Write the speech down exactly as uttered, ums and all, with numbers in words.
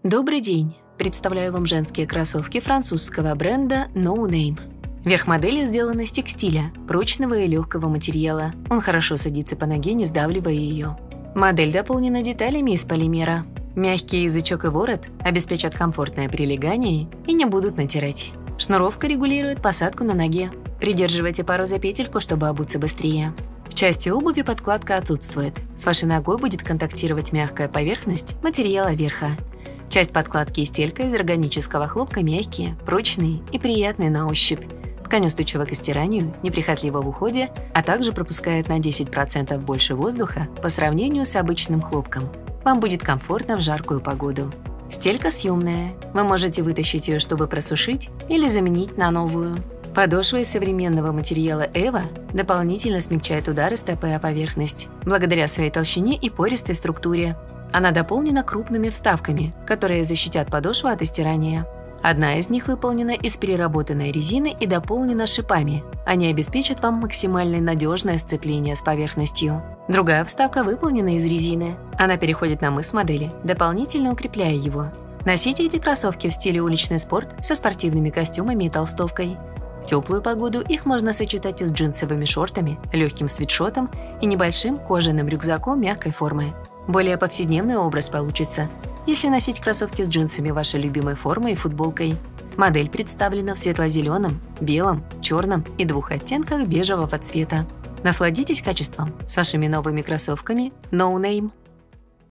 Добрый день! Представляю вам женские кроссовки французского бренда No Name. Верх модели сделан из текстиля, прочного и легкого материала. Он хорошо садится по ноге, не сдавливая ее. Модель дополнена деталями из полимера. Мягкий язычок и ворот обеспечат комфортное прилегание и не будут натирать. Шнуровка регулирует посадку на ноге. Придерживайте пару за петельку, чтобы обуться быстрее. В части обуви подкладка отсутствует. С вашей ногой будет контактировать мягкая поверхность материала верха. Часть подкладки и стелька из органического хлопка мягкие, прочные и приятные на ощупь. Ткань устойчива к стиранию, неприхотлива в уходе, а также пропускает на десять процентов больше воздуха по сравнению с обычным хлопком. Вам будет комфортно в жаркую погоду. Стелька съемная. Вы можете вытащить ее, чтобы просушить, или заменить на новую. Подошва из современного материала Эва дополнительно смягчает удары стопы о поверхность, благодаря своей толщине и пористой структуре. Она дополнена крупными вставками, которые защитят подошву от стирания. Одна из них выполнена из переработанной резины и дополнена шипами. Они обеспечат вам максимально надежное сцепление с поверхностью. Другая вставка выполнена из резины. Она переходит на мыс модели, дополнительно укрепляя его. Носите эти кроссовки в стиле уличный спорт со спортивными костюмами и толстовкой. В теплую погоду их можно сочетать и с джинсовыми шортами, легким свитшотом и небольшим кожаным рюкзаком мягкой формы. Более повседневный образ получится, если носить кроссовки с джинсами вашей любимой формы и футболкой. Модель представлена в светло-зеленом, белом, черном и двух оттенках бежевого цвета. Насладитесь качеством с вашими новыми кроссовками No Name.